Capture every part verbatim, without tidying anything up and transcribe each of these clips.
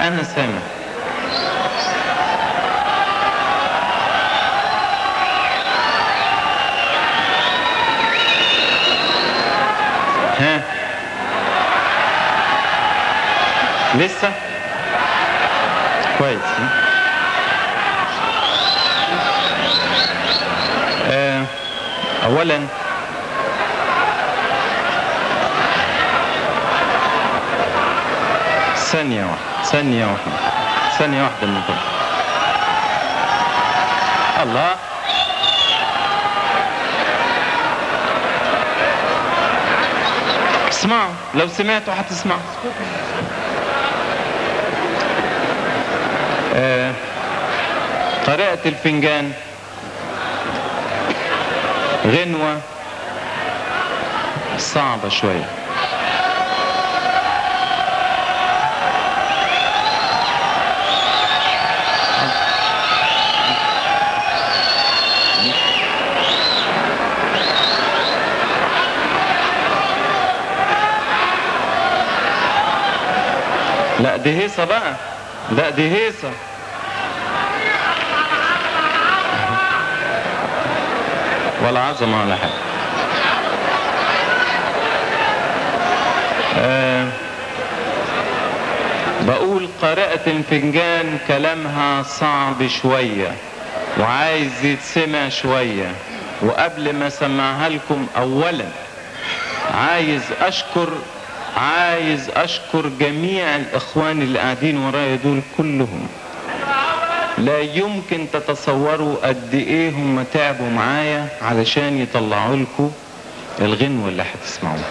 انا سامع. ها لسه كويس. آه اولا ثانية واحدة ثانية واحدة ثانية واحدة من فضلك. الله، اسمعوا، لو سمعتوا هتسمعوا. آه قارئة الفنجان غنوة صعبة شوية. لا دي هيصة بقى، لا دي هيصة. ولا عظمة ولا حاجة. أه بقول قارئة الفنجان كلامها صعب شوية وعايز يتسمع شوية. وقبل ما اسمعها لكم اولا عايز اشكر عايز اشكر جميع الاخوان اللي قاعدين ورايا دول كلهم. لا يمكن تتصوروا قد ايه هم تعبوا معايا علشان يطلعوا لكم الغنوة اللي هتسمعوها.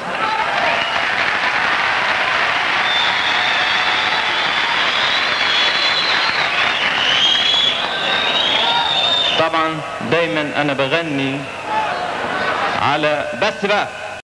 طبعا دايما انا بغني على بس بقى